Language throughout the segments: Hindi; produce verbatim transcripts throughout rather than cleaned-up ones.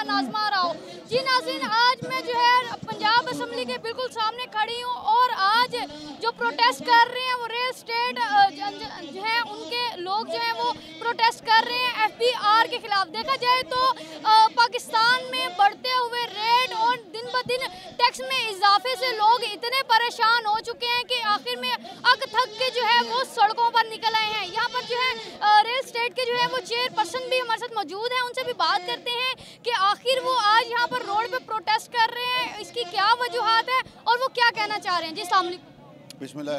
नाज़मा रहा हो। जी नाज़रीन, आज मैं जो है पंजाब असम्बली के बिल्कुल सामने खड़ी हूँ और आज जो प्रोटेस्ट कर रहे हैं वो रियल स्टेट जो है उनके लोग जो हैं वो प्रोटेस्ट कर रहे हैं एफ बी आर के खिलाफ। देखा जाए तो पाकिस्तान में बढ़ते हुए रेट और दिन ब दिन टैक्स में इजाफे से लोग इतने परेशान हो चुके हैं कि आखिर में अक थक के जो है वो सड़कों पर निकल आए हैं। यहाँ पर जो है रियल स्टेट के जो है वो चेयरपर्सन भी हमारे साथ मौजूद हैं, उनसे भी बात करते हैं कि आखिर वो आज यहाँ पर रोड पे प्रोटेस्ट कर रहे हैं, इसकी क्या वजूहात है और वो क्या कहना चाह रहे हैं। जी अस्सलाम वालेकुम।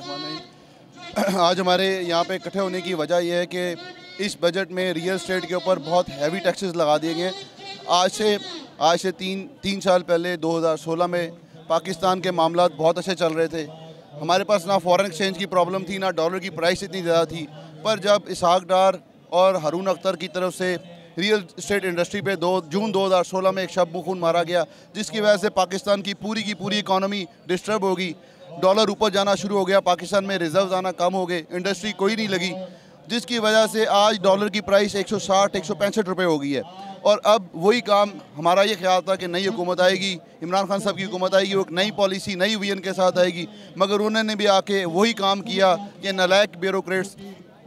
बिस्मिल्लाह। आज हमारे यहाँ पे इकट्ठे होने की वजह यह है कि इस बजट में रियल स्टेट के ऊपर बहुत हैवी टैक्सेस लगा दिए गए। आज से आज से तीन तीन साल पहले दो हज़ार सोलह में पाकिस्तान के मामलात बहुत अच्छे चल रहे थे। हमारे पास ना फॉरेन एक्सचेंज की प्रॉब्लम थी, ना डॉलर की प्राइस इतनी ज़्यादा थी। पर जब इसहाक डार और हारून अख्तर की तरफ से रियल स्टेट इंडस्ट्री पे दो जून दो हज़ार सोलह में एक शब खून मारा गया, जिसकी वजह से पाकिस्तान की पूरी की पूरी इकॉनमी डिस्टर्ब होगी, डॉलर ऊपर जाना शुरू हो गया, पाकिस्तान में रिजर्व आना कम हो गए, इंडस्ट्री कोई नहीं लगी, जिसकी वजह से आज डॉलर की प्राइस एक सौ साठ एक सौ पैंसठ रुपये हो गई है। और अब वही काम हमारा ये ख्याल था कि नई हुकूमत आएगी, इमरान खान साहब की हुकूमत आएगी, वो एक नई पॉलिसी नई विजन के साथ आएगी, मगर उन्होंने भी आके वही काम किया कि नालायक ब्यूरोक्रेट्स,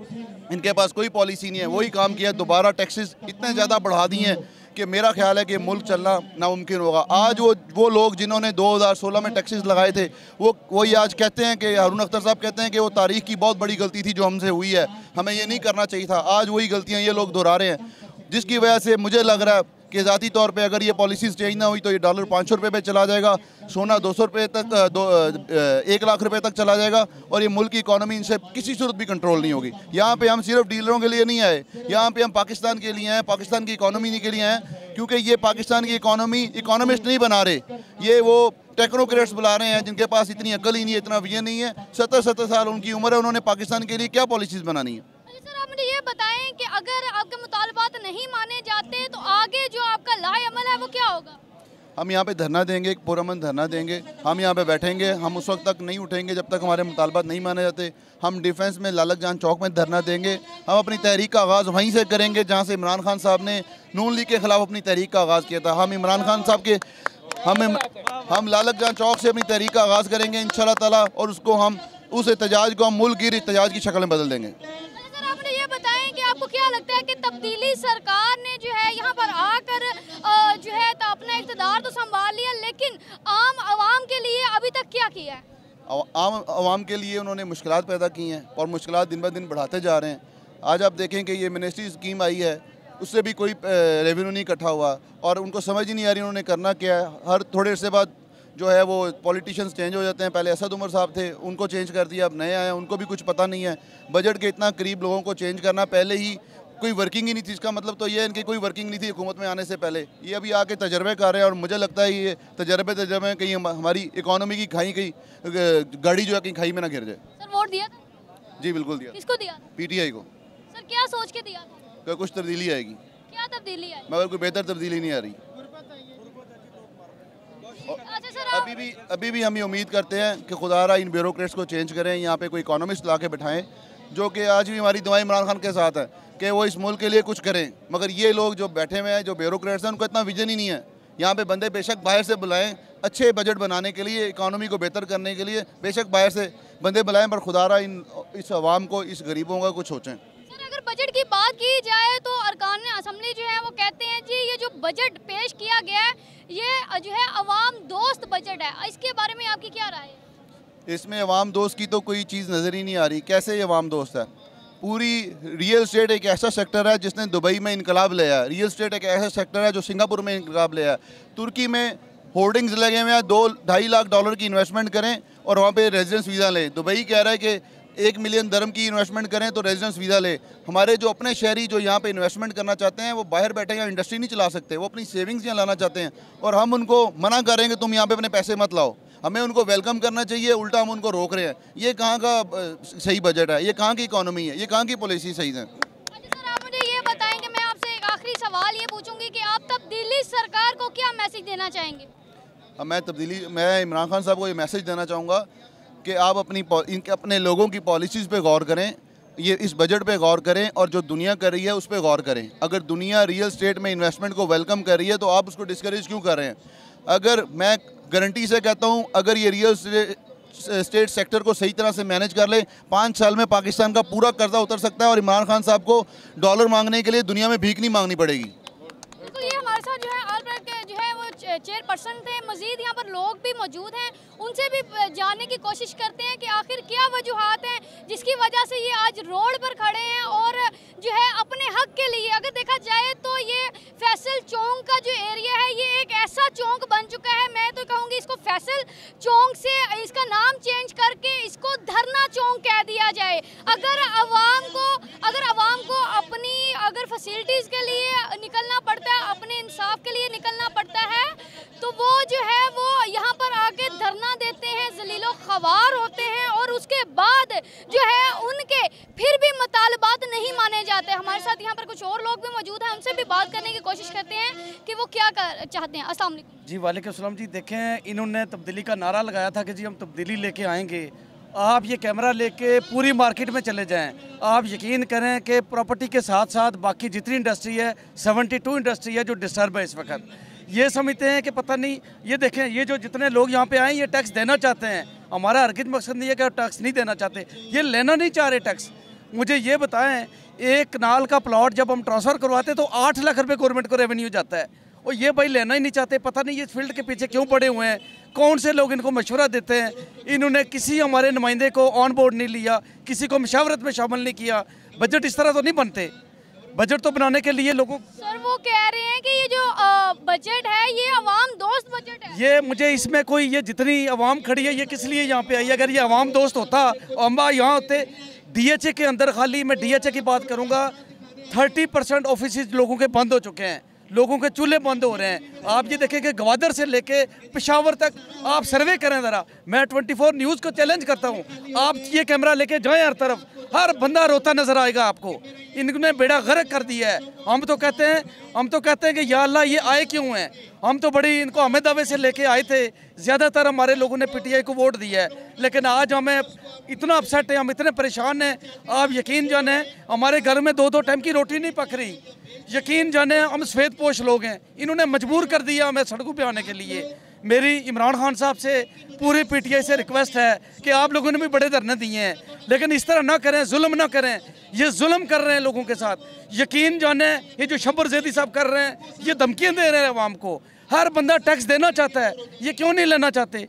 इनके पास कोई पॉलिसी नहीं है, वही काम किया, दोबारा टैक्सेस इतने ज़्यादा बढ़ा दिए हैं कि मेरा ख्याल है कि मुल्क चलना नामुमकिन होगा। आज वो वो लोग जिन्होंने दो हज़ार सोलह में टैक्सेस लगाए थे वो वही आज कहते हैं कि हारून अख्तर साहब कहते हैं कि वो तारीख की बहुत बड़ी गलती थी जो हमसे हुई है, हमें ये नहीं करना चाहिए था। आज वही गलतियाँ ये लोग दोहरा रहे हैं, जिसकी वजह से मुझे लग रहा है कि ज़ाती तौर पे अगर ये पॉलिसीज़ चेंज ना हुई तो ये डॉलर पाँच सौ रुपये पे चला जाएगा, सोना दो सौ रुपये तक दो एक लाख रुपए तक चला जाएगा और ये मुल्क की इकॉनमी इनसे किसी सूरत भी कंट्रोल नहीं होगी। यहाँ पे हम सिर्फ डीलरों के लिए नहीं आए, यहाँ पे हम पाकिस्तान के लिए आए, पाकिस्तान की इकॉनमी के लिए आए, क्योंकि ये पाकिस्तान की इकॉनमी इकोनॉमिस्ट नहीं बना रहे, ये वो टेक्नोक्रेट्स बुला रहे हैं जिनके पास इतनी अकल ही नहीं है, इतना विजन नहीं है। सत्तर सत्तर साल उनकी उम्र है, उन्होंने पाकिस्तान के लिए क्या पॉलिसीज़ बनानी है। ये बताएं कि अगर आपके मुतालबात नहीं माने जाते तो आगे जो आपका लाए अमल है वो क्या होगा। हम यहाँ पे धरना देंगे, एक पुरअमन धरना देंगे, हम यहाँ पे बैठेंगे, हम उस वक्त तक नहीं उठेंगे जब तक हमारे मुतालबात नहीं माने जाते। हम डिफेंस में लालक जान चौक में धरना देंगे, हम अपनी तहरीक का आगाज़ वहीं से करेंगे जहाँ से इमरान खान साहब ने नून लीग के ख़िलाफ़ अपनी तहरीक का आगाज़ किया था। हम इमरान खान साहब के हम हम लालक जान चौक से अपनी तहरीक का आगाज़ करेंगे इंशाल्लाह ताला, और उसको हम उस एहतजाज को हम मुल्क गिर एहतजाज की शक्ल में बदल देंगे। आपको क्या लगता है कि तब्दीली सरकार ने जो है यहाँ पर आकर जो है तो अपना इक़्तिदार तो संभाल लिया, लेकिन आम आवाम के लिए अभी तक क्या किया है? आम आवाम के लिए उन्होंने मुश्किलात पैदा की हैं और मुश्किलात दिन ब दिन बढ़ाते जा रहे हैं। आज आप देखें कि ये मिनिस्ट्री स्कीम आई है, उससे भी कोई रेवेन्यू नहीं इकट्ठा हुआ और उनको समझ ही नहीं आ रही उन्होंने करना क्या है। हर थोड़े से बाद जो है वो पॉलिटिशियंस चेंज हो जाते हैं, पहले असद उमर साहब थे उनको चेंज कर दिया, अब नए आए उनको भी कुछ पता नहीं है। बजट के इतना करीब लोगों को चेंज करना, पहले ही कोई वर्किंग ही नहीं थी, इसका मतलब तो ये इनकी कोई वर्किंग नहीं थी हुकूमत में आने से पहले, ये अभी आके तजर्बे कर रहे हैं और मुझे लगता है ये तजर्बे तजर्बे कहीं हमारी इकॉनमी की खाई कहीं गाड़ी जो है कहीं खाई में ना गिर जाए। सर वोट दिया था? जी बिल्कुल दिया। किसको दिया? पी टी आई को। सर क्या सोच के दिया था? कुछ तब्दीली आएगी। क्या तब्दीली आई? मगर कोई बेहतर तब्दीली नहीं आ रही। अच्छा सर, अभी भी अभी भी हम ये उम्मीद करते हैं कि खुदारा इन ब्यूरोक्रेट्स को चेंज करें, यहाँ पे कोई इकोनॉमिस्ट ला के बिठाएँ, जो कि आज भी हमारी दुआएं इमरान खान के साथ है कि वो इस मुल्क के लिए कुछ करें। मगर ये लोग जो बैठे हुए हैं, जो ब्यूरोक्रेट्स हैं, उनको इतना विजन ही नहीं है। यहाँ पे बंदे बेशक बाहर से बुलाएं अच्छे बजट बनाने के लिए, इकानमी को बेहतर करने के लिए, बेशक बाहर से बंदे बुलाएं, पर खुदारा इन इस आवाम को, इस गरीबों का कुछ सोचें। अगर बजट की बात की जाए तो अरकान असम्बली जो है वो कहते हैं जी ये जो बजट पेश किया गया है ये जो है अवाम दोस्त बजट है, इसके बारे में आपकी क्या राय है? इसमें अवाम दोस्त की तो कोई चीज़ नज़र ही नहीं आ रही। कैसे ये अवाम दोस्त है? पूरी रियल स्टेट एक ऐसा सेक्टर है जिसने दुबई में इनकलाब लिया है, रियल स्टेट एक ऐसा सेक्टर है जो सिंगापुर में इनकलाब लिया है, तुर्की में होर्डिंग्स लगे हुए हैं, दो ढाई लाख डॉलर की इन्वेस्टमेंट करें और वहाँ पे रेजिडेंस वीज़ा लें। दुबई कह रहा है कि एक मिलियन दरम की इन्वेस्टमेंट करें तो रेजिडेंस वीज़ा ले। हमारे जो अपने शहरी जो यहाँ पे इन्वेस्टमेंट करना चाहते हैं वो बाहर बैठे यहाँ इंडस्ट्री नहीं चला सकते, वो अपनी सेविंग्स यहाँ लाना चाहते हैं और हम उनको मना कर रहे हैं कि तुम यहाँ पे अपने पैसे मत लाओ। हमें उनको वेलकम करना चाहिए, उल्टा हम उनको रोक रहे हैं। ये कहाँ का सही बजट है? ये कहाँ की इकॉनमी है? ये कहाँ की पॉलिसी सही है? अच्छा सर, आप मुझे ये बताएंगे, मैं आपसे एक आखिरी सवाल ये पूछूंगी कि आप तब्दीली सरकार को क्या मैसेज देना चाहेंगे? मैं तब्दीली मैं इमरान खान साहब को ये मैसेज देना चाहूँगा कि आप अपनी इनके अपने लोगों की पॉलिसीज़ पे गौर करें। ये इस बजट पे गौर करें और जो दुनिया कर रही है उस पर गौर करें। अगर दुनिया रियल स्टेट में इन्वेस्टमेंट को वेलकम कर रही है तो आप उसको डिस्करेज क्यों कर रहे हैं? अगर मैं गारंटी से कहता हूँ, अगर ये रियल स्टेट सेक्टर को सही तरह से मैनेज कर ले, पाँच साल में पाकिस्तान का पूरा कर्जा उतर सकता है और इमरान खान साहब को डॉलर मांगने के लिए दुनिया में भीख नहीं मांगनी पड़ेगी। बिल्कुल, ये हमारे साथ जो है ऑलरेडी के जो है वो चेयरपर्सन थे, मजीद यहाँ पर लोग भी मौजूद हैं, उनसे भी जानने की कोशिश करते हैं कि आखिर क्या वजूहात हैं जिसकी वजह से ये आज रोड पर खड़े हैं और जो है अपने हक के लिए। अगर देखा जाए तो ये फैसल चौक का जो एरिया है ये एक ऐसा चौक बन चुका है, मैं तो कहूँगी इसको फैसल चौक से इसका नाम चेंज करके इसको धरना चौक कह दिया जाए। अगर अवाम को अगर अवाम को अपनी अगर फैसिलिटीज़ के लिए निकलना पड़ता है, अपने इंसाफ के लिए निकलना पड़ता है, तो वो जो है वो यहाँ पर आके धरना देते हैं, जलीलो ख़वार होते हैं और उसके बाद जो है उनके फिर भी मुतालबात नहीं माने जाते। हमारे साथ यहाँ पर कुछ और लोग भी मौजूद हैं, उनसे भी बात करने की कोशिश करते हैं कि वो क्या कर चाहते हैं। अस्सलाम वालेकुम जी। वालेकुम सलाम जी। देखें, इन्होंने तब्दीली का नारा लगाया था कि जी हम तब्दीली लेके आएंगे। आप ये कैमरा लेके पूरी मार्केट में चले जाएं, आप यकीन करें कि प्रॉपर्टी के साथ साथ बाकी जितनी इंडस्ट्री है, बहत्तर इंडस्ट्री है जो डिस्टर्ब है इस वक्त। ये समझते हैं कि पता नहीं, ये देखें ये जो जितने लोग यहाँ पे आए ये टैक्स देना चाहते हैं। हमारा हरगिज़ मकसद नहीं है कि टैक्स नहीं देना चाहते, ये लेना नहीं चाह रहे टैक्स। मुझे ये बताएं, एक कनाल का प्लॉट जब हम ट्रांसफ़र करवाते तो आठ लाख रुपये गवर्नमेंट को रेवेन्यू जाता है और ये भाई लेना ही नहीं चाहते। पता नहीं ये फील्ड के पीछे क्यों पड़े हुए हैं, कौन से लोग इनको मशवरा देते हैं। इन्होंने किसी हमारे नुमाइंदे को ऑन बोर्ड नहीं लिया, किसी को मशावरत में शामिल नहीं किया। बजट इस तरह तो नहीं बनते, बजट तो बनाने के लिए लोगों। सर वो कह रहे हैं कि ये जो आ, बजट है ये अवाम दोस्त बजट है। ये मुझे इसमें कोई, ये जितनी अवाम खड़ी है ये किस लिए यहाँ पे आई है? अगर ये अवाम दोस्त होता हम यहाँ होते। डीएचए के अंदर, खाली मैं डीएचए की बात करूँगा, थर्टी परसेंट ऑफिस लोगों के बंद हो चुके हैं, लोगों के चूल्हे बंद हो रहे हैं। आप ये देखें कि ग्वादर से लेके पेशावर तक आप सर्वे करें ज़रा। मैं चौबीस न्यूज़ को चैलेंज करता हूँ, आप ये कैमरा लेके जाएं हर तरफ, हर बंदा रोता नजर आएगा आपको। इनने बेड़ा गर्क कर दिया है। हम तो कहते हैं हम तो कहते हैं कि या अल्लाह ये आए क्यों हैं? हम तो बड़ी इनको हमें दावे से लेके आए थे। ज़्यादातर हमारे लोगों ने पीटीआई को वोट दिया है, लेकिन आज हमें इतना अपसेट है, हम इतने परेशान हैं। आप यकीन जाने हमारे घर में दो दो टाइम की रोटी नहीं पक रही। यकीन जाने हम सफ़ेद पोश लोग हैं, इन्होंने मजबूर कर दिया हमें सड़कों पे आने के लिए। मेरी इमरान खान साहब से, पूरे पीटीआई से रिक्वेस्ट है कि आप लोगों ने भी बड़े धरने दिए हैं, लेकिन इस तरह ना करें, जुल्म ना करें। ये जुल्म कर रहे हैं लोगों के साथ। यकीन जाने ये जो शब्बर ज़ैदी साहब कर रहे हैं, ये धमकियाँ दे रहे हैं अवाम को। हर बंदा टैक्स देना चाहता है, ये क्यों नहीं लेना चाहते?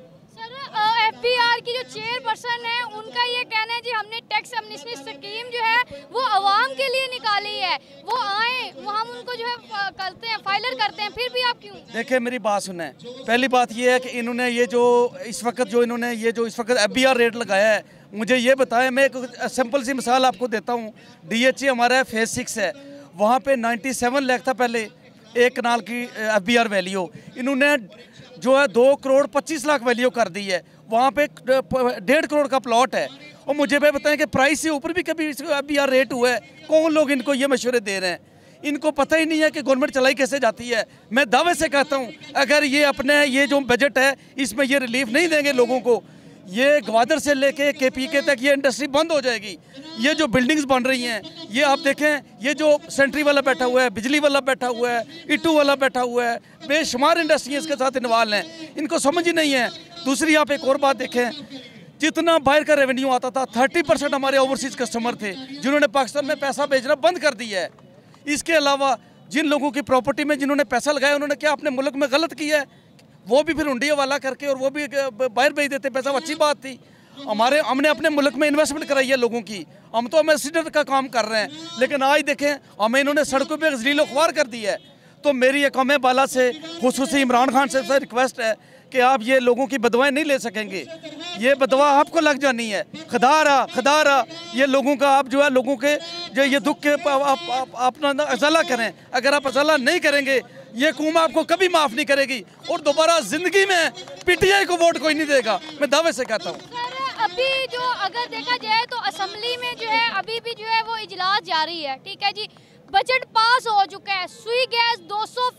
एफबीआर की जो चेयरपर्सन है उनका ये कहना है जी हमने टैक्स एमनेस्टी स्कीम जो है वो आवाम के लिए निकाली है, वो आए वो हम उनको जो है करते हैं, फाइलर करते हैं, फिर भी आप क्यों? देखिए मेरी बात सुने। पहली बात ये है कि इन्होंने ये जो इस वक्त जो इन्होंने ये जो इस वक्त एफबीआर रेट लगाया है, मुझे ये बताएं, मैं एक सिंपल सी मिसाल आपको देता हूँ। डीएचए हमारा फेज सिक्स है, वहाँ पे सत्तानवे लाख था पहले एक कनाल की एफबीआर वैल्यू, इन्होंने जो है दो करोड़ पच्चीस लाख वैल्यू कर दी है। वहाँ पे डेढ़ करोड़ का प्लॉट है और मुझे भाई बताएं कि प्राइस से ऊपर भी कभी एफबीआर रेट हुआ है? कौन लोग इनको ये मशवरे दे रहे हैं? इनको पता ही नहीं है कि गवर्नमेंट चलाई कैसे जाती है। मैं दावे से कहता हूँ अगर ये अपने ये जो बजट है इसमें ये रिलीफ नहीं देंगे लोगों को, ये ग्वादर से लेके के पी के तक ये इंडस्ट्री बंद हो जाएगी। ये जो बिल्डिंग्स बन रही हैं, ये आप देखें, ये जो सेंट्री वाला बैठा हुआ है, बिजली वाला बैठा हुआ है, इटू वाला बैठा हुआ है, बेशुमार इंडस्ट्री इसके साथ इन्वॉल्व हैं, इनको समझ ही नहीं है। दूसरी आप एक और बात देखें, जितना बाहर का रेवेन्यू आता था, थर्टी परसेंट हमारे ओवरसीज कस्टमर थे जिन्होंने पाकिस्तान में पैसा भेजना बंद कर दिया है। इसके अलावा जिन लोगों की प्रॉपर्टी में जिन्होंने पैसा लगाया उन्होंने क्या अपने मुल्क में गलत किया है? वो भी फिर हुंडी वाला करके और वो भी बाहर भेज देते पैसा, अच्छी बात थी। हमारे हमने अपने मुल्क में इन्वेस्टमेंट कराई है लोगों की, हम तो एम्बेसडर का काम कर रहे हैं, लेकिन आज देखें हमें इन्होंने सड़कों पे ज़लील ख्वार कर दी है। तो मेरी एक कौमे बाला से खुसूसी इमरान खान से रिक्वेस्ट है कि आप ये लोगों की बदवाएं नहीं ले सकेंगे, ये बदवा आपको लग जानी है। खदारा खदारा ये लोगों का आप जो है लोगों के जो ये दुख के आप अपना अजला करें। अगर आप अजला नहीं करेंगे ये कौम आपको कभी माफ़ नहीं करेगी और दोबारा ज़िंदगी में पीटीआई को वोट कोई नहीं देगा, मैं दावे से कहता हूँ। अभी जो अगर देखा जाए तो असम्बली में जो है अभी भी जो है वो इजलास जारी है, ठीक है जी। बजट पास हो चुका है, सुई गैस दो सौ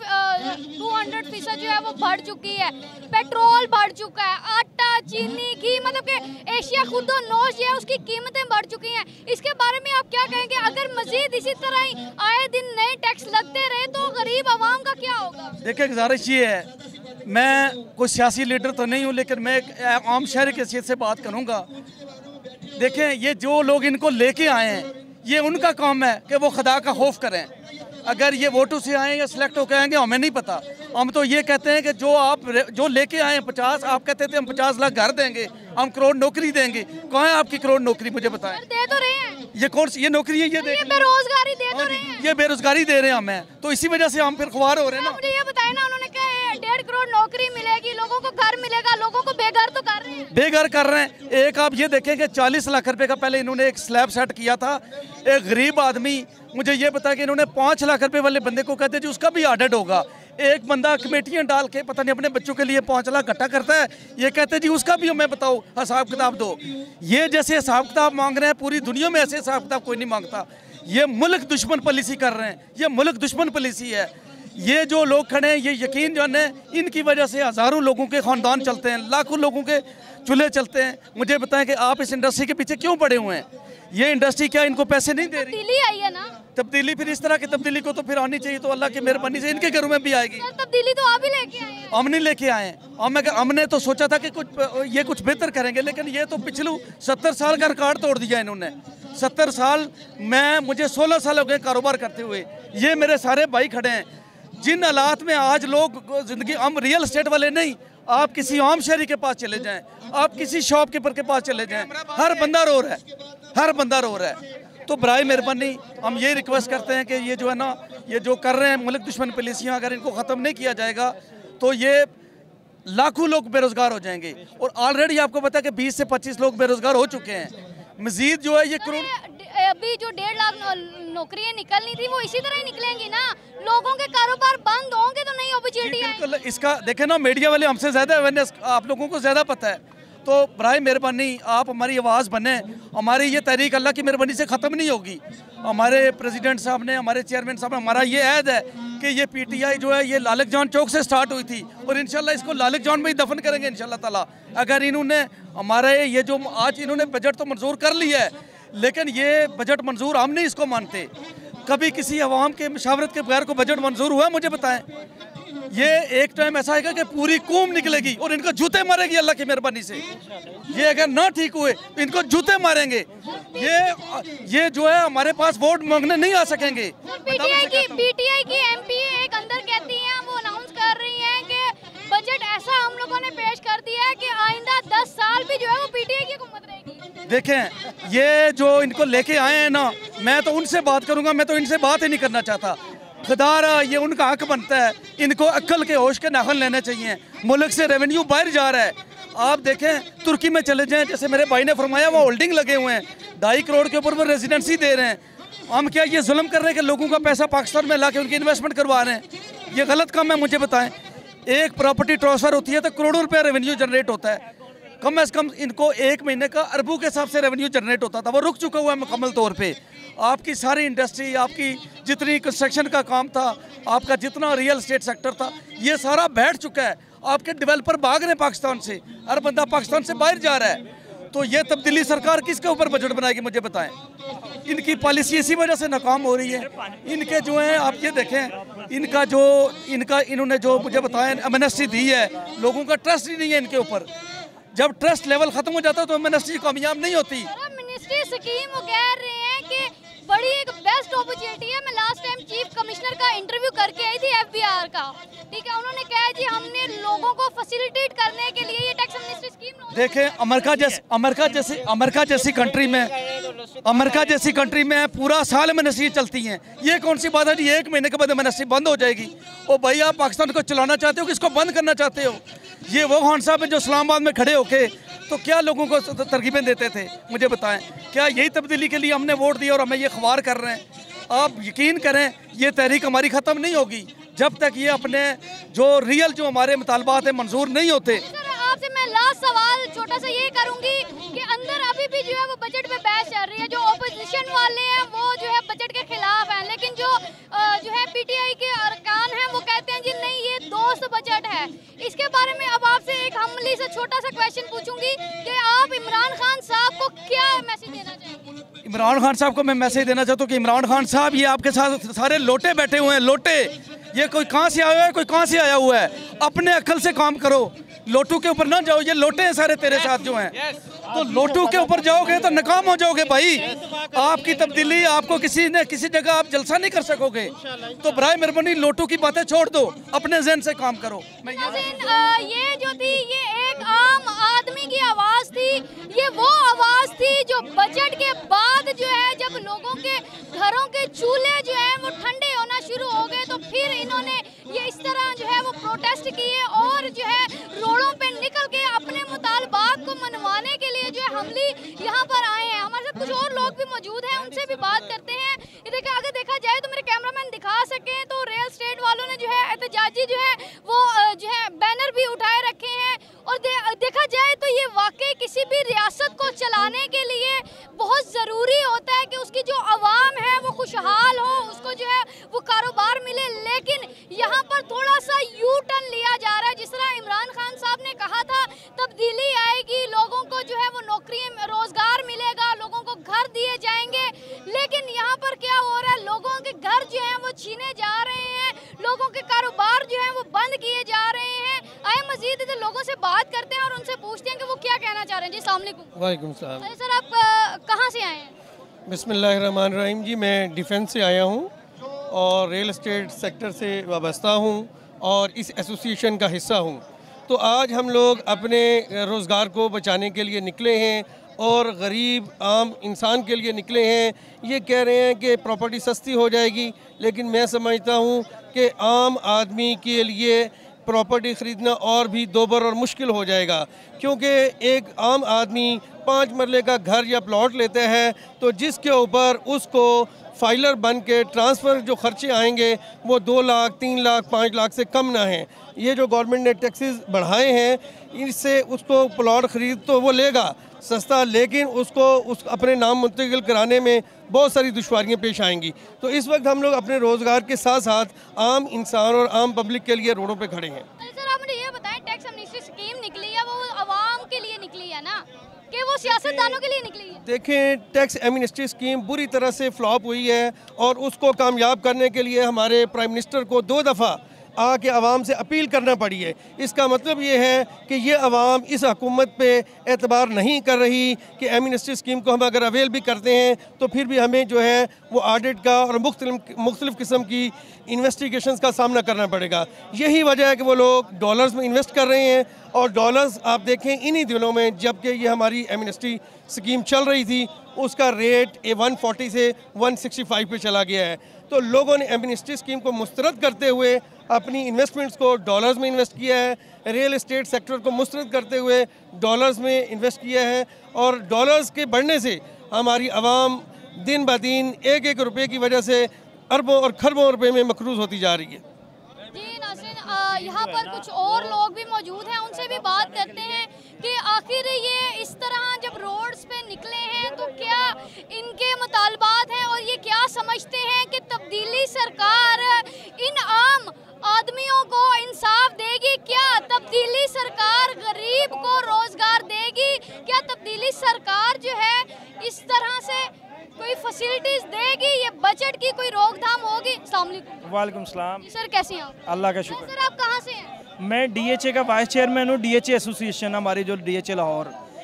दो सौ फीसद जो है वो बढ़ चुकी है, पेट्रोल बढ़ चुका है, आटा चीनी घी मतलब कि एशिया खुद नोश जो है उसकी कीमतें बढ़ चुकी हैं। इसके बारे में आप क्या कहेंगे? अगर मजीद इसी तरह ही आए दिन नए टैक्स लगते रहे तो गरीब आवाम का क्या होगा? देखिए गुजारिश ये है, मैं कोई सियासी लीडर तो नहीं हूँ, लेकिन मैं एक आम शहरी की हैसियत से बात करूँगा। देखें, ये जो लोग इनको लेके आए हैं, ये उनका काम है कि वो खुदा का खौफ करें। अगर ये वोटों से आए या सिलेक्ट होकर आएंगे हमें नहीं पता। हम तो ये कहते हैं कि जो आप जो लेके आए हैं पचास, आप कहते थे हम पचास लाख घर देंगे, हम करोड़ नौकरी देंगे। कहाँ है आपकी करोड़ नौकरी, मुझे बताएं। दे तो रहे हैं। ये कौन सी ये नौकरी है? ये ये बेरोजगारी दे तो रहे हैं। ये बेरोजगारी दे रहे हैं हमें, तो इसी वजह से हम फिर खुआर हो रहे हैं ना। मुझे ये बताएं ना, उन्होंने कहा डेढ़ करोड़ नौकरी मिलेगी, लोगों को घर मिलेगा, लोगों को बेघर तो कर रहे हैं। बेघर कर रहे हैं। एक आप ये देखें कि चालीस लाख रुपए का पहले इन्होंने एक स्लैब सेट किया था। एक गरीब आदमी, मुझे ये बता कि इन्होंने पाँच लाख रुपए वाले बंदे को कहते जी उसका भी ऑडिट होगा। एक बंदा कमेटियां डाल के पता नहीं अपने बच्चों के लिए पाँच लाख इकट्ठा करता है, ये कहते जी उसका भी हमें बताओ हिसाब किताब दो। ये जैसे हिसाब किताब मांग रहे हैं, पूरी दुनिया में ऐसे हिसाब किताब कोई नहीं मांगता। ये मुल्क दुश्मन पॉलिसी कर रहे हैं, ये मुल्क दुश्मन पॉलिसी है। ये जो लोग खड़े हैं, ये यकीन जान है, इनकी वजह से हज़ारों लोगों के ख़ानदान चलते हैं, लाखों लोगों के चूल्हे चलते हैं। मुझे बताएं कि आप इस इंडस्ट्री के पीछे क्यों पड़े हुए हैं? ये इंडस्ट्री क्या इनको पैसे नहीं दे रही? तब्दीली आई है ना। तब्दीली फिर इस तरह की तब्दीली को तो फिर आनी चाहिए, तो अल्लाह की मेहरबानी से इनके घरों में भी आएगी। तब्दीली तो आप ही लेके आए हैं। हम नहीं लेके आए हैं। हम अगर हमने तो सोचा था कि कुछ ये कुछ बेहतर करेंगे, लेकिन ये तो पिछले सत्तर साल का रिकॉर्ड तोड़ दिया इन्होंने। सत्तर साल मैं मुझे सोलह साल हो गए कारोबार करते हुए। ये मेरे सारे भाई खड़े हैं। जिन हालात में आज लोग जिंदगी, हम रियल एस्टेट वाले नहीं, आप किसी आम शहरी के पास चले जाएं, आप किसी शॉपकीपर के पास चले जाएं, हर बंदा रो रहा है, हर बंदा रो रहा है। तो बराए मेहरबानी हम ये रिक्वेस्ट करते हैं कि ये जो है ना, ये जो कर रहे हैं मुल्क दुश्मन पॉलिसियाँ, अगर इनको ख़त्म नहीं किया जाएगा तो ये लाखों लोग बेरोजगार हो जाएंगे। और ऑलरेडी आपको पता है कि बीस से पच्चीस लोग बेरोजगार हो चुके हैं। मजीद जो है ये करोड़, अभी जो डेढ़ लाख नौकरियां निकलनी थी वो इसी तरह ही निकलेंगी ना। लोगों के कारोबार बंद होंगे तो नई अपॉर्चुनिटी आएगी। इसका देखें ना, मीडिया वाले हमसे ज़्यादा अवेयरनेस, आप लोगों को ज़्यादा पता है। तो बराए मेहरबानी आप हमारी आवाज़ बने। हमारी ये तहरीक अल्लाह की मेहरबानी से ख़त्म नहीं होगी। हमारे प्रेसिडेंट साहब ने, हमारे चेयरमैन साहब ने, हमारा ये ऐद है कि ये पीटीआई जो है ये लालक जान चौक से स्टार्ट हुई थी और इंशाल्लाह इसको लालक जान में ही दफन करेंगे इंशाल्लाह ताला। अगर इन्होंने हमारे ये जो आज इन्होंने बजट तो मंजूर कर लिया है, लेकिन ये बजट मंजूर हम नहीं इसको मानते। कभी किसी अवाम के मशावरत के बगैर को बजट मंजूर हुआ है? मुझे बताएं। ये एक टाइम ऐसा आएगा कि पूरी कौम निकलेगी और इनको जूते मारेगी अल्लाह की मेहरबानी से। ये अगर ना ठीक हुए तो इनको जूते मारेंगे। ये ये जो है हमारे पास वोट मांगने नहीं आ सकेंगे। पीटीआई की पीटीआई की एमपी एक अंदर कहती हैं, वो अनाउंस कर रही हैं कि बजट ऐसा हम लोगों ने पेश कर दिया है कि आइंदा दस साल भी जो है वो पीटीआई की हुकूमत रहेगी। देखें, ये जो इनको लेके आए हैं ना, मैं तो उनसे बात करूंगा, मैं तो इनसे बात ही नहीं करना चाहता। खुदारा ये उनका हक बनता है, इनको अक्ल के होश के नाखन लेने चाहिए। मुल्क से रेवेन्यू बाहर जा रहा है। आप देखें, तुर्की में चले जाएं, जैसे मेरे भाई ने फरमाया, वो होल्डिंग लगे हुए हैं, ढाई करोड़ के ऊपर वो रेजिडेंसी दे रहे हैं। हम क्या ये जुल्म कर रहे हैं कि लोगों का पैसा पाकिस्तान में ला के उनकी इन्वेस्टमेंट करवा रहे हैं? ये गलत काम है। मुझे बताएं, एक प्रॉपर्टी ट्रांसफ़र होती है तो करोड़ों रुपया रेवेन्यू जनरेट होता है। कम अज़ कम इनको एक महीने का अरबों के हिसाब से रेवेन्यू जनरेट होता था, वो रुक चुका हुआ है मुकम्मल तौर पे। आपकी सारी इंडस्ट्री, आपकी जितनी कंस्ट्रक्शन का काम था, आपका जितना रियल एस्टेट सेक्टर था, ये सारा बैठ चुका है। आपके डेवलपर भाग रहे हैं पाकिस्तान से, हर बंदा पाकिस्तान से बाहर जा रहा है। तो ये तब्दीली सरकार किसके ऊपर बजट बनाएगी? मुझे बताएं। इनकी पॉलिसी इसी वजह से नाकाम हो रही है। इनके जो हैं, आप ये देखें, इनका जो इनका इन्होंने जो मुझे बताएं एमनेस्टी दी है, लोगों का ट्रस्ट ही नहीं है इनके ऊपर। जब ट्रस्ट लेवल खत्म हो जाता है तो एमनेस्टी कामयाब नहीं होती। मिनिस्ट्री स्कीम वो कह रहे हैं कि बड़ी एक बेस्ट अपॉर्चुनिटी है। मैं लास्ट टाइम चीफ कमिश्नर का इंटरव्यू करके आई थी एफबीआर का, ठीक है। उन्होंने कहा जी हमने लोगों को फैसिलिटेट करने के लिए ये टैक्स एमनेस्टी स्कीम। देखें, अमेरिका जैसे अमेरिका जैसे अमेरिका जैसी कंट्री में अमेरिका जैसी कंट्री में पूरा साल एमनेस्टी चलती हैं। ये कौन सी बात है जी एक महीने के बाद एमनेस्टी बंद हो जाएगी? ओ भाई, आप पाकिस्तान को चलाना चाहते हो कि इसको बंद करना चाहते हो? ये वो खान साहब हैं जो इस्लामाबाद में खड़े होके तो क्या लोगों को तरकीबें देते थे? मुझे बताएं, क्या यही तब्दीली के लिए हमने वोट दिया और हमें ये ख्वार कर रहे हैं? आप यकीन करें, ये तहरीक हमारी ख़त्म नहीं होगी जब तक ये अपने जो रियल जो हमारे मुतालबात हैं मंजूर नहीं होते। आपसे मैं लास्ट सवाल छोटा सा ये करूंगी कि अंदर अभी भी जो है वो बजट पे बहस चल रही है। जो ओपोजिशन वाले हैं वो जो है बजट के खिलाफ हैं, लेकिन जो छोटा सा क्वेश्चन पूछूंगी कि आप इमरान खान साहब को क्या मैसेज देना चाहेंगे? इमरान खान साहब को मैं मैसेज देना चाहता हूँ कि इमरान खान साहब, ये आपके साथ सारे लोटे बैठे हुए हैं, लोटे। ये कोई कहाँ से आया हुआ है, कोई कहाँ से आया हुआ है। अपने अक्ल से काम करो, लोटू के ऊपर ना जाओ। ये लोटे हैं सारे तेरे साथ जो हैं, तो लोटू के ऊपर जाओगे तो नाकाम हो जाओगे भाई। आपकी तब्दीली, आपको किसी ने किसी जगह आप जलसा नहीं कर सकोगे। तो बराए मेहरबानी लोटू की बातें छोड़ दो, अपने ज़हन से काम करो। मैं ये ये जो थी ये एक आम आदमी की आवाज़ थी। ये वो आवाज़ थी जो बजट के बाद जो है, जब लोगों के घरों के चूल्हे जो है वो ठंडे होना शुरू हो गए, तो फिर इन्होंने ये इस तरह जो है वो प्रोटेस्ट किए और जो है रोडों पे निकल के अपने मुतालबात को मनवाने के लिए जो है हमली यहाँ पर आए हैं। हमारे साथ कुछ और लोग भी मौजूद हैं, उनसे भी बात करते हैं। ये देखा, अगर देखा जाए तो मेरे कैमरामैन दिखा सकें तो रियल एस्टेट वालों ने जो है एहतजाजी जो है वो जो है बैनर भी उठाए रखे हैं। और दे, देखा जाए तो ये वाकई किसी भी रियासत को चलाने के लिए बहुत ज़रूरी होता है कि उसकी जो आवाम है वो खुशहाल हो, उसको जो है वो कारोबार मिले। लेकिन यहाँ पर थोड़ा सा यू टर्न लिया जा रहा है। जिस तरह इमरान खान साहब ने कहा था तब्दीली आएगी, लोगों को जो है वो नौकरी रोजगार मिलेगा, लोगों को घर दिए जाएंगे, लेकिन यहाँ पर क्या हो रहा है, लोगों के घर जो है वो छीने जा रहे हैं, लोगों के कारोबार जो है वो बंद किए जा रहे हैं। आए मजीद इधर लोगों से बात करते हैं और उनसे पूछते हैं कि वो क्या कहना चाह रहे हैं। जी अस्सलाम वालेकुम। वालेकुम सलाम। अरे सर, आप कहाँ से आए हैं? बिस्मिल्लाहिर्रहमानिर्रहीम जी, मैं डिफेंस से आया हूँ और रियल एस्टेट सेक्टर से वाबस्ता हूँ और इस एसोसिएशन का हिस्सा हूँ। तो आज हम लोग अपने रोज़गार को बचाने के लिए निकले हैं और गरीब आम इंसान के लिए निकले हैं। ये कह रहे हैं कि प्रॉपर्टी सस्ती हो जाएगी, लेकिन मैं समझता हूँ कि आम आदमी के लिए प्रॉपर्टी ख़रीदना और भी दोबर और मुश्किल हो जाएगा, क्योंकि एक आम आदमी पाँच मरले का घर या प्लॉट लेता है तो जिसके ऊपर उसको फाइलर बन के ट्रांसफ़र जो खर्चे आएंगे वो दो लाख तीन लाख पाँच लाख से कम ना हैं। ये जो गवर्नमेंट ने टैक्सेस बढ़ाए हैं, इससे उसको प्लॉट ख़रीद तो वो लेगा सस्ता, लेकिन उसको उस अपने नाम मुंतकिल कराने में बहुत सारी दुश्वारियाँ पेश आएंगी। तो इस वक्त हम लोग अपने रोज़गार के साथ साथ आम इंसान और आम पब्लिक के लिए रोडों पे खड़े हैं। सर, आप मुझे ये बताएं, टैक्स एमनेस्टी स्कीम निकली है, वो आवाम के लिए निकली है ना, कि वो सियासतदानों के लिए निकली है? देखें, टैक्स एमनेस्टी स्कीम बुरी तरह से फ्लॉप हुई है और उसको कामयाब करने के लिए हमारे प्राइम मिनिस्टर को दो दफ़ा आके आवाम से अपील करना पड़ी है। इसका मतलब ये है कि ये आवाम इस हुकूमत पे एतबार नहीं कर रही कि एमनेस्टी स्कीम को हम अगर अवेल भी करते हैं तो फिर भी हमें जो है वो ऑडिट का और मुख्तलिफ मुख्तलिफ किस्म की इन्वेस्टिगेशंस का सामना करना पड़ेगा। यही वजह है कि वो लोग डॉलर्स में इन्वेस्ट कर रहे हैं और डॉलर्स आप देखें इन्हीं दिनों में, जबकि ये हमारी एमनेस्टी स्कीम चल रही थी, उसका रेट ए वन फोर्टी से वन सिक्सटी फाइव पे चला गया है। तो लोगों ने एमनेस्टी स्कीम को मुस्तरद करते हुए अपनी इन्वेस्टमेंट्स को डॉलर्स में इन्वेस्ट किया है, रियल एस्टेट सेक्टर को मुस्तरद करते हुए डॉलर्स में इन्वेस्ट किया है और डॉलर्स के बढ़ने से हमारी आवाम दिन ब दिन एक एक रुपये की वजह से अरबों और खरबों रुपये में मकरूज़ होती जा रही है। जी नाज़रीन, यहाँ पर कुछ और लोग भी मौजूद हैं, उनसे भी बात करते हैं कि आखिर ये इस तरह जब रोड्स पे निकले हैं तो क्या इनके मुतालबात हैं और ये क्या समझते हैं कि तब्दीली सरकार इन आम आदमियों को इंसाफ देगी? क्या तब्दीली सरकार गरीब को रोजगार देगी? क्या तब्दीली सरकार जो है इस तरह से कोई फैसिलिटीज देगी? ये बजट की कोई रोकथाम होगी? अस्सलाम वालेकुम। वालेकुम सलाम। सर, कैसे हैं आप? अल्लाह का शुक्र। सर, आप कहाँ से हैं? मैं डीएचए का वाइस चेयरमैन हूँ, डीएचए एसोसिएशन हमारी जो डीएचए लाहौर।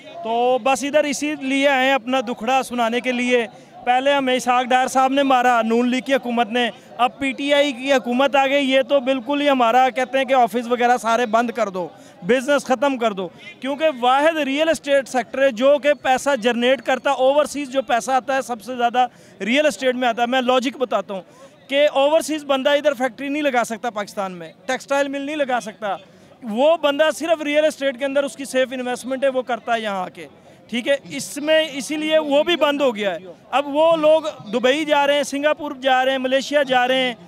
तो बस इधर इसीलिए आए अपना दुखड़ा सुनाने के लिए। पहले हमें इसहाक डायर साहब ने मारा, नून लीग की हुकूमत ने, अब पीटीआई की हुकूमत आ गई। ये तो बिल्कुल ही हमारा कहते हैं कि ऑफिस वगैरह सारे बंद कर दो, बिजनेस ख़त्म कर दो, क्योंकि वाहिद रियल एस्टेट सेक्टर है जो कि पैसा जनरेट करता। ओवरसीज़ जो पैसा आता है सबसे ज़्यादा रियल एस्टेट में आता है। मैं लॉजिक बताता हूँ कि ओवरसीज़ बंदा इधर फैक्ट्री नहीं लगा सकता, पाकिस्तान में टेक्सटाइल मिल नहीं लगा सकता। वो बंदा सिर्फ रियल एस्टेट के अंदर उसकी सेफ इन्वेस्टमेंट है, वो करता है यहाँ आके, ठीक है। इसमें इसीलिए वो भी बंद हो गया है। अब वो लोग दुबई जा रहे हैं, सिंगापुर जा रहे हैं, मलेशिया जा रहे हैं,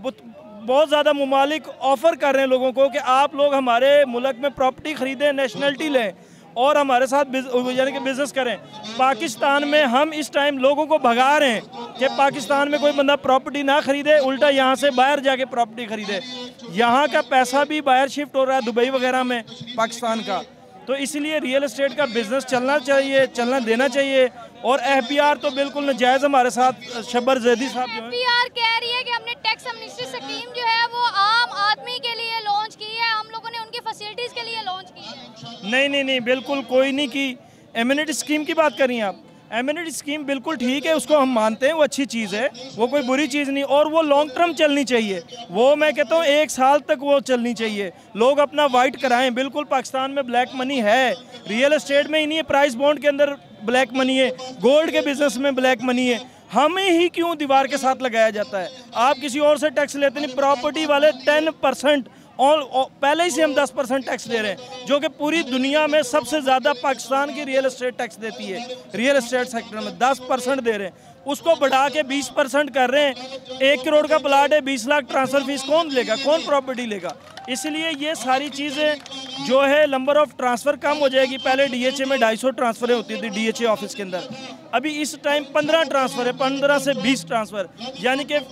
बहुत ज़्यादा ममालिक ऑफ़र कर रहे हैं लोगों को कि आप लोग हमारे मुल्क में प्रॉपर्टी ख़रीदें, नेशनलिटी लें और हमारे साथ यानी कि बिज़नेस करें। पाकिस्तान में हम इस टाइम लोगों को भगा रहे हैं कि पाकिस्तान में कोई बंदा प्रॉपर्टी ना ख़रीदे, उल्टा यहाँ से बाहर जाके प्रॉपर्टी ख़रीदे। यहाँ का पैसा भी बाहर शिफ्ट हो रहा है दुबई वगैरह में पाकिस्तान का। तो इसलिए रियल एस्टेट का बिज़नेस चलना चाहिए, चलना देना चाहिए। और एफ बी आर तो बिल्कुल नाजायज़ हमारे साथ शब्बर जैदी साहब जो एफ बी आर कह रही है कि हमने टैक्स एमनेस्टी स्कीम जो है वो आम आदमी के लिए लॉन्च की है, हम लोगों ने उनकी फैसिलिटीज़ के लिए लॉन्च की है। नहीं नहीं नहीं, बिल्कुल कोई नहीं की। एमिनिटी स्कीम की बात करिए आप, एमिनिटी स्कीम बिल्कुल ठीक है, उसको हम मानते हैं, वो अच्छी चीज़ है, वो कोई बुरी चीज़ नहीं, और वो लॉन्ग टर्म चलनी चाहिए। वो मैं कहता हूँ एक साल तक वो चलनी चाहिए, लोग अपना वाइट कराएं। बिल्कुल पाकिस्तान में ब्लैक मनी है, रियल एस्टेट में ही नहीं है, प्राइस बॉन्ड के अंदर ब्लैक मनी है, गोल्ड के बिजनेस में ब्लैक मनी है। हमें ही क्यों दीवार के साथ लगाया जाता है? आप किसी और से टैक्स लेते नहीं, प्रॉपर्टी वाले टेन परसेंट और पहले ही से हम दस परसेंट टैक्स दे रहे हैं, जो कि पूरी दुनिया में सबसे ज़्यादा पाकिस्तान की रियल एस्टेट टैक्स देती है। रियल एस्टेट सेक्टर में दस परसेंट दे रहे हैं, उसको बढ़ा के बीस परसेंट कर रहे हैं। एक करोड़ का प्लाट है, बीस लाख ट्रांसफ़र फीस कौन लेगा, कौन प्रॉपर्टी लेगा? इसलिए ये सारी चीज़ें जो है, नंबर ऑफ़ ट्रांसफ़र कम हो जाएगी। पहले डी एच ए में ढाई सौ ट्रांसफ़रें होती थी डी एच ए ऑफिस के अंदर, अभी इस टाइम पंद्रह ट्रांसफ़र है, पंद्रह से बीस ट्रांसफ़र, यानी कि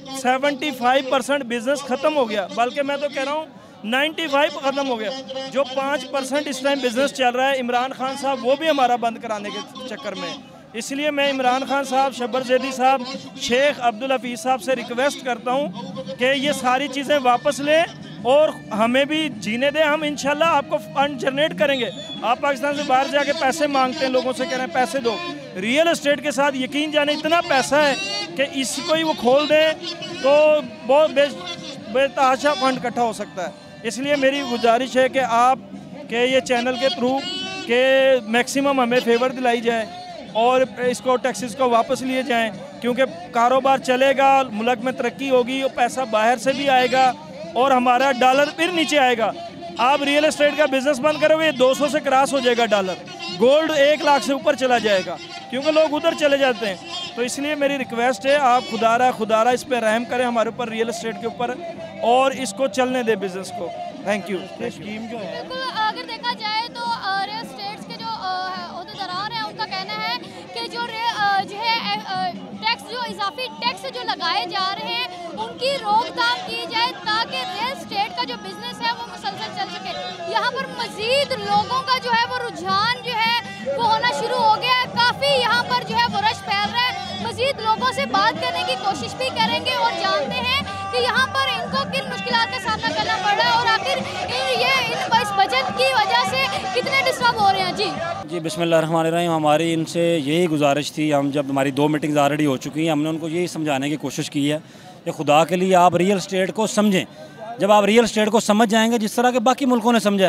पचहत्तर परसेंट बिज़नेस ख़त्म हो गया। बल्कि मैं तो कह रहा हूँ पचानवे ख़त्म हो गया। जो पाँच परसेंट इस टाइम बिज़नेस चल रहा है, इमरान खान साहब वो भी हमारा बंद कराने के चक्कर में। इसलिए मैं इमरान खान साहब, शब्बर जैदी साहब, शेख अब्दुल हफीज़ साहब से रिक्वेस्ट करता हूँ कि ये सारी चीज़ें वापस लें और हमें भी जीने दें। हम इंशाल्लाह आपको फंड जनरेट करेंगे। आप पाकिस्तान से बाहर जाके पैसे मांगते हैं, लोगों से कह रहे हैं पैसे दो। रियल एस्टेट के साथ यकीन जाने इतना पैसा है कि इसको ही वो खोल दें तो बहुत बे बेतहाशा फंड इकट्ठा हो सकता है। इसलिए मेरी गुजारिश है कि आप के ये चैनल के थ्रू के मैक्सिमम हमें फेवर दिलाई जाए और इसको टैक्सेस को वापस लिए जाएं, क्योंकि कारोबार चलेगा, मुल्क में तरक्की होगी, और पैसा बाहर से भी आएगा और हमारा डॉलर फिर नीचे आएगा। आप रियल एस्टेट का बिज़नेस बंद करोगे, दो सौ से क्रॉस हो जाएगा डॉलर, गोल्ड एक लाख से ऊपर चला जाएगा, क्योंकि लोग उधर चले जाते हैं। तो इसलिए मेरी रिक्वेस्ट है, आप खुदारा खुदारा इस पर रहम करें हमारे ऊपर, रियल एस्टेट के ऊपर, और इसको चलने दें बिज़नेस को। Thank you. स्कीम जो है, बिल्कुल अगर देखा जाए तो रियल एस्टेट्स के जो अहदेदारान हैं उनका कहना है कि जो जो है टैक्स, जो इजाफी टैक्स जो लगाए जा रहे हैं उनकी रोकथाम की जाए, ताकि रियल एस्टेट का जो बिज़नेस है वो मुसलसल चल सके। यहाँ पर मज़ीद लोगों का जो है वो रुझान जो है वो होना शुरू हो गया है, काफ़ी यहाँ पर जो है वो रश फैल रहा है। मज़ीद लोगों से बात करने की कोशिश भी करेंगे और जानते हैं कि यहाँ पर इनको किन मुश्किलात का सामना करना पड़ रहा है और आखिर इन ये इन इस बजट की वजह से कितने डिस्टर्ब हो रहे हैं। जी जी बिस्मिल्लाहिर्रहमानिर्रहीम। हमारी इनसे यही गुजारिश थी, हम जब हमारी दो मीटिंग्स ऑलरेडी हो चुकी हैं, हमने उनको यही समझाने की कोशिश की है कि खुदा के लिए आप रियल एस्टेट को समझें। जब आप रियल एस्टेट को समझ जाएंगे, जिस तरह के बाकी मुल्कों ने समझा,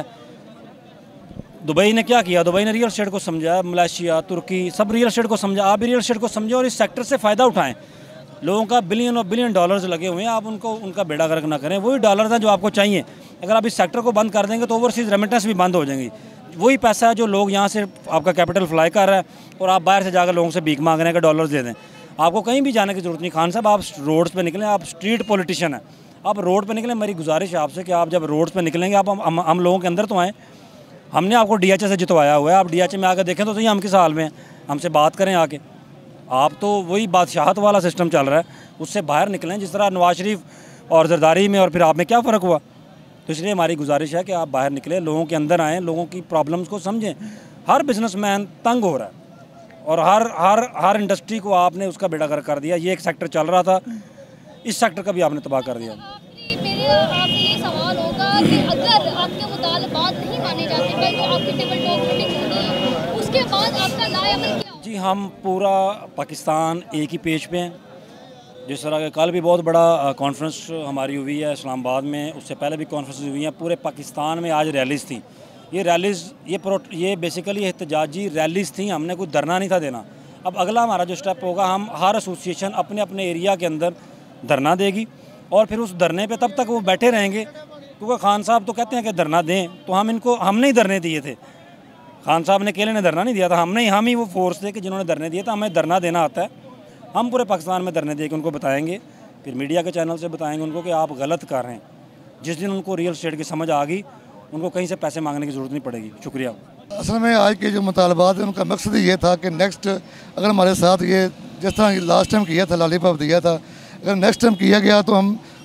दुबई ने क्या किया, दुबई ने रियल एस्टेट को समझा, मलेशिया, तुर्की, सब रियल एस्टेट को समझा। आप भी रियल एस्टेट को समझें और इस सेक्टर से फ़ायदा उठाएं। लोगों का बिलियन और बिलियन डॉलर्स लगे हुए हैं, आप उनको उनका बेड़ा गर्क ना करें। वही डॉलर्स हैं जो आपको चाहिए। अगर आप इस सेक्टर को बंद कर देंगे तो ओवरसीज़ रेमिटेंस भी बंद हो जाएंगी। वही पैसा है जो लोग यहाँ से आपका कैपिटल फ्लाई कर रहा है और आप बाहर से जाकर लोगों से भीख मांग रहे हैं कि डॉलर्स दे दें। आपको कहीं भी जाने की ज़रूरत नहीं। खान साहब, आप रोड्स पे निकलें, आप स्ट्रीट पॉलिटिशियन हैं, आप रोड पे निकलें। मेरी गुजारिश है आपसे कि आप जब रोड्स पे निकलेंगे, आप हम, हम, हम लोगों के अंदर तो आएँ। हमने आपको डी एच ए से जितवाया हुआ है, आप डी एच ए में आकर देखें तो सही हम किस हाल में हैं, हमसे बात करें आके। आप तो वही बादशाहत वाला सिस्टम चल रहा है, उससे बाहर निकलें। जिस तरह नवाज शरीफ और जरदारी में और फिर आप में क्या फ़र्क हुआ? तो इसलिए हमारी गुजारिश है कि आप बाहर निकलें, लोगों के अंदर आएँ, लोगों की प्रॉब्लम्स को समझें। हर बिजनेसमैन तंग हो रहा है और हर हर हर इंडस्ट्री को आपने उसका बेड़ा गर्क कर दिया। ये एक सेक्टर चल रहा था, इस सेक्टर का भी आपने तबाह कर दिया। मेरा आपसे ये सवाल होगा कि अगर आपके मुतालबात नहीं माने जाते, बल्कि आपकी टेबल टॉक मीटिंग होगी, उसके बाद आपका लाएअमल क्या? जी हम पूरा पाकिस्तान एक ही पेज पे हैं। जिस तरह के कल भी बहुत बड़ा कॉन्फ्रेंस हमारी हुई है इस्लामाबाद में, उससे पहले भी कॉन्फ्रेंस हुई हैं। पूरे पाकिस्तान में आज रैलीज़ थी। ये रैलीज़ ये प्रो ये बेसिकली एहतजाजी रैलीज़ थी, हमने कोई धरना नहीं था देना। अब अगला हमारा जो स्टेप होगा, हम हर एसोसिएशन अपने अपने एरिया के अंदर धरना देगी और फिर उस धरने पे तब तक वो बैठे रहेंगे, क्योंकि खान साहब तो कहते हैं कि धरना दें, तो हम इनको हमने ही धरने दिए थे। खान साहब ने अकेले ने धरना नहीं दिया था, हमने ही हम ही वो फोर्स थे कि जिन्होंने धरने दिए था। हमें धरना देना आता है, हम पूरे पाकिस्तान में धरने दे के उनको बताएंगे, फिर मीडिया के चैनल से बताएंगे उनको कि आप गलत कर रहे हैं। जिस दिन उनको रियल एस्टेट की समझ आ गई, उनको कहीं से पैसे मांगने की ज़रूरत नहीं पड़ेगी। शुक्रिया। असल में आज के जो मुतालबात हैं उनका मकसद ये था कि नेक्स्ट अगर हमारे साथ ये जिस तरह लास्ट टाइम किया था, लॉलीपॉप दिया था, अगर नेक्स्ट टाइम किया गया तो हम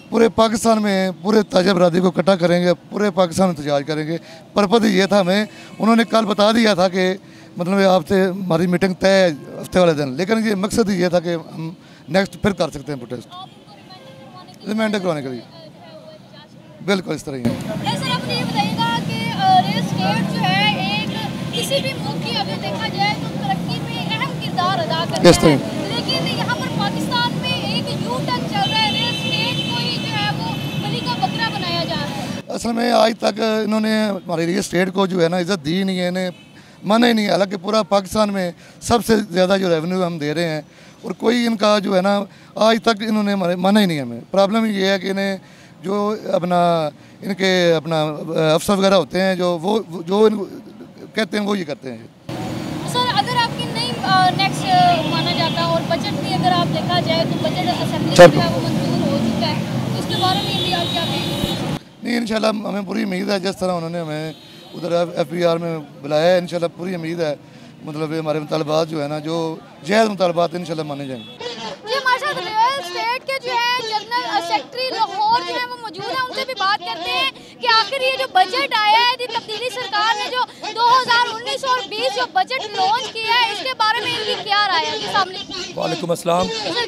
पूरे पाकिस्तान में पूरे ताजा बरादरी को इकट्ठा करेंगे, पूरे पाकिस्तान में एहतजाज करेंगे। पर्पज़ ये था हमें, उन्होंने कल बता दिया था कि मतलब आपसे हमारी मीटिंग तय है हफ्ते वाले दिन, लेकिन ये मकसद ये था कि हम नेक्स्ट फिर कर सकते हैं प्रोटेस्ट रिमाइंडर करवाने के लिए। बिल्कुल इस तरह ही है। सर आप ये बताइएगा कि रियल स्टेट जो है एक किसी भी मुल्क की अगर देखा जाए तो तरक्की में अहम किरदार अदा करता है, लेकिन यहाँ पर पाकिस्तान में एक यू टर्न चल रहा है, रियल स्टेट को ही जो है वो बलि का बकरा बनाया जा रहा है। असल में आज तक इन्होंने हमारे रियल स्टेट को जो है ना इज़्ज़त दी नहीं है, इन्हें माना ही नहीं है। हालांकि पूरा पाकिस्तान में सबसे ज़्यादा जो रेवेन्यू हम दे रहे हैं और कोई इनका जो है ना आज तक इन्होंने हमारे माना ही नहीं है। हमें प्रॉब्लम ये है कि इन्हें जो अपना इनके अपना अफसर वगैरह होते हैं जो वो जो इन कहते हैं वो ये करते हैं। सर अगर आपकी नहीं नेक्स्ट माना जाता और बजट भी अगर आप देखा जाए तो बजट असेंबली जो है वो मंजूर हो चुका है, तो इसके बारे में भी आप क्या कहेंगे? नहीं, इंशाल्लाह हमें पूरी उम्मीद है, जिस तरह उन्होंने हमें उधर एफ बी आर में बुलाया है, इंशाल्लाह पूरी उम्मीद है मतलब हमारे मुतालबात जो है ना जो जायज़ मुतालबात इंशाल्लाह माने जाएंगे। जी हमारे साथ रियल स्टेट के जो है जनरल सेक्रेटरी लाहौर जो है वो मौजूद है, उनसे भी बात करते हैं कि आखिर ये जो बजट आया है, तब्दीली सरकार ने जो दो हज़ार उन्नीस और बीस जो बजट लॉन्च किया है, इसके बारे में इनकी क्या राय है? जी सामने वालेकुम अस्सलाम।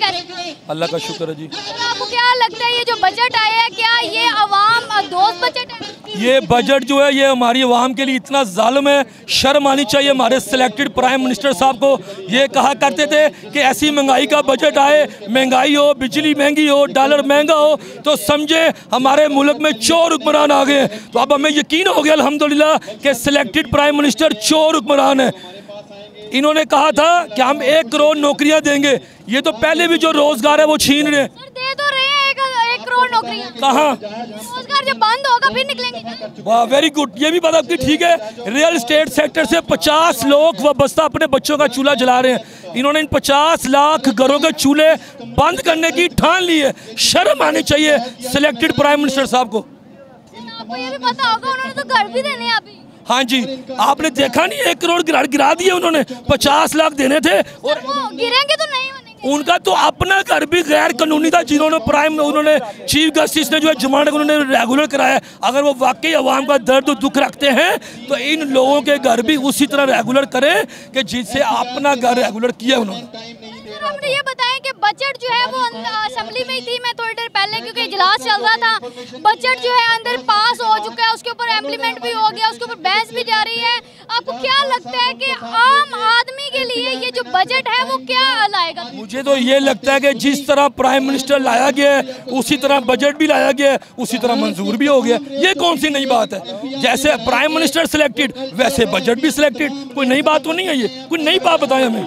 अल्लाह का शुक्र है जी। आपको क्या लगता है ये जो बजट आया है क्या ये अवाम दोस्त बजट है? ये बजट जो है ये हमारी आवाम के लिए इतना जालिम है, शर्म आनी चाहिए हमारे सिलेक्टेड प्राइम मिनिस्टर साहब को। ये कहा करते थे कि ऐसी महंगाई का बजट आए, महंगाई हो, बिजली महंगी हो, डॉलर महंगा हो तो समझे हमारे मुल्क में चोर हुक्मरान आ गए। तो अब हमें यकीन हो गया अल्हम्दुलिल्लाह कि सिलेक्टेड प्राइम मिनिस्टर चोर हुक्मरान है। इन्होंने कहा था कि हम एक करोड़ नौकरियां देंगे, ये तो पहले भी जो रोजगार है वो छीन रहे हैं। दे तो रहे हैं एक, एक करोड़ नौकरियां। कहाँ? रोजगार जब बंद होगा फिर निकलेंगे। वाह वेरी गुड, ये भी बात आपकी ठीक है। रियल एस्टेट सेक्टर से पचास लोग वाबस्ता अपने बच्चों का चूल्हा जला रहे हैं। इन्होंने इन पचास लाख घरों के चूल्हे बंद करने की ठान ली है। शर्म आनी चाहिए सिलेक्टेड प्राइम मिनिस्टर साहब को। आपको ये भी पता होगा उन्होंने तो घर भी देने हैं अभी। हाँ जी, आपने देखा नहीं एक करोड़ गिरा गिरा दिए उन्होंने, पचास लाख देने थे और वो गिरेंगे तो नहीं बनेंगे। उनका तो अपना घर भी गैर कानूनी था, जिन्होंने प्राइम उन्होंने चीफ जस्टिस ने जो है जमानत उन्होंने रेगुलर कराया। अगर वो वाकई अवाम का दर्द और दुख रखते हैं तो इन लोगों के घर भी उसी तरह रेगुलर करें कि जिससे अपना घर रेगुलर किया उन्होंने। आपने ये बताएं कि बजट जो है वो असेंबली में ही थी, मैं थोड़ी देर पहले क्योंकि इजलास चल रहा था, बजट जो है अंदर पास हो चुका है, उसके ऊपर इम्प्लीमेंट भी हो गया, उसके ऊपर बहस भी जारी है। आपको क्या लगता है कि आम आदमी के लिए ये जो बजट है वो क्या लाएगा? मुझे तो ये लगता है कि जिस तरह प्राइम मिनिस्टर लाया गया है उसी तरह बजट भी लाया गया है, उसी तरह मंजूर भी हो गया। ये कौन सी नई बात है? जैसे प्राइम मिनिस्टर सिलेक्टेड वैसे बजट भी सिलेक्टेड, कोई नई बात तो नहीं है। ये कोई नई बात बताएं हमें।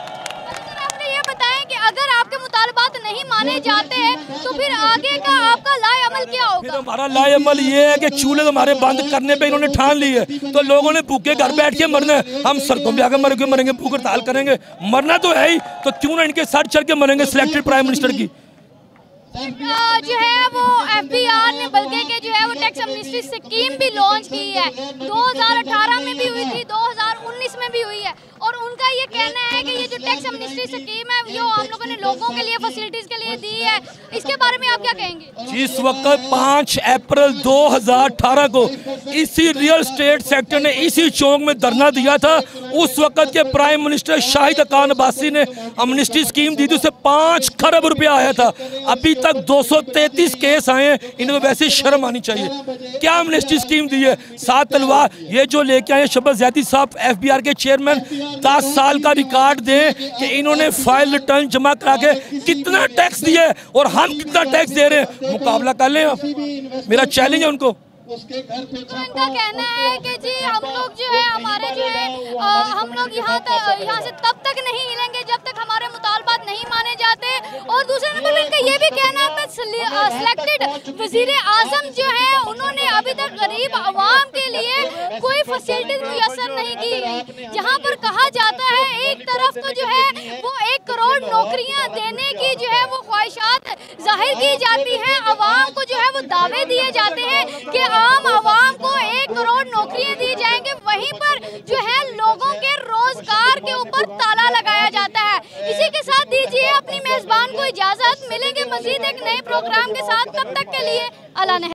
अगर आपके मुतालबात नहीं माने जाते हैं तो फिर आगे का आपका लाए अमल क्या होगा? फिर हमारा लाए अमल ये है कि चूल्हे हमारे बंद करने पे इन्होंने ठान ली है, तो लोगों ने भूखे घर बैठ के मरना है। हम सड़कों पे आकर मर के मरेंगे, भूख हड़ताल करेंगे, मरना तो है ही, तो क्यों ना इनके सर चढ़ के मरेंगे सिलेक्टेड प्राइम मिनिस्टर की। जो है वो एफ बी आर ने बल्कि के जो है वो टैक्स एमनेस्टी स्कीम भी लॉन्च की है, दो हज़ार अठारह में भी हुई थी, दो हज़ार उन्नीस में भी हुई है। और उनका ये कहना है कि ये जो टैक्स एमनेस्टी स्कीम है जो हम लोगों ने लोगों के लिए फैसिलिटीज के लिए दी है, इसके बारे में आप क्या कहेंगे? जिस वक्त पाँच अप्रैल दो हज़ार अठारह को इसी रियल एस्टेट सेक्टर ने इसी चौक में धरना दिया था, उस वक्त के प्राइम मिनिस्टर शाहिद खान अब्बासी ने एमनेस्टी स्कीम दी थी, उससे पाँच खरब रुपया आया था। अभी तक दो सौ तैंतीस केस आए हैं, इनको वैसे शर्म आनी चाहिए। क्या एमनेस्टी स्कीम दी है? सात तलवार ये जो लेके आए शहबाज ज़ैदी साहब एफ बी आर के चेयरमैन, दस साल का रिकॉर्ड दें कि इन्होंने फाइल रिटर्न जमा करा के कितना टैक्स दिया है और हम कितना टैक्स दे रहे हैं, मुकाबला कर लें आप। मेरा चैलेंज है उनको। तो इनका कहना है कि जी हम लोग जो है हमारे जो है आ, हम लोग यहाँ तक यहाँ से तब तक नहीं हिलेंगे जब तक हमारे मुतालबात नहीं माने जाते। और दूसरे नंबर पर इनका ये भी कहना है कि सिलेक्टेड वजीर आजम जो है उन्होंने अभी तक गरीब आवाम के लिए कोई फैसिलिटीज मुयसर नहीं की गई। जहाँ पर कहा जाता है एक तरफ तो जो है वो एक करोड़ नौकरियाँ देने की जो है वो ख्वाहिशात जाहिर की जाती हैं, आवाम को जो है वो दावे दिए जाते हैं कि आम आवाम को एक करोड़ नौकरियां दी जाएंगे, वहीं पर जो है लोगों के रोजगार के ऊपर ताला लगाया जाता है। इसी के साथ दीजिए अपनी मेजबान को इजाजत, मिलेंगे। मजीद एक नए प्रोग्राम के साथ, तब तक के लिए अल्लाह ने।